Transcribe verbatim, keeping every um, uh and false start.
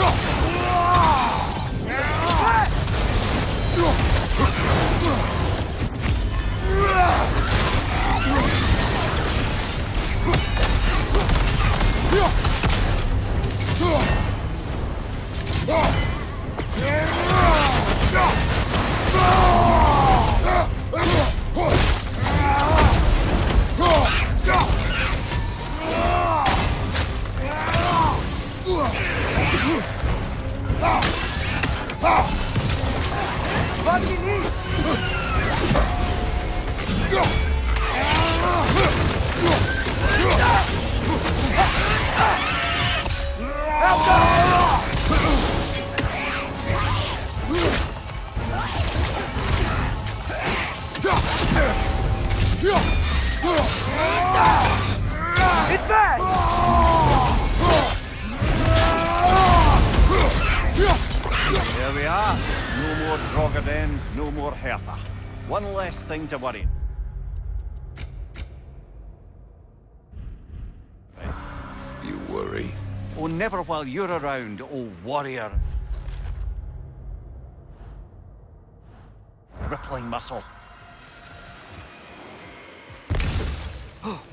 It's back! There we are. No more Draugr dens, no more Hertha. One less thing to worry. You worry? Oh, never while you're around, oh warrior. Rippling muscle.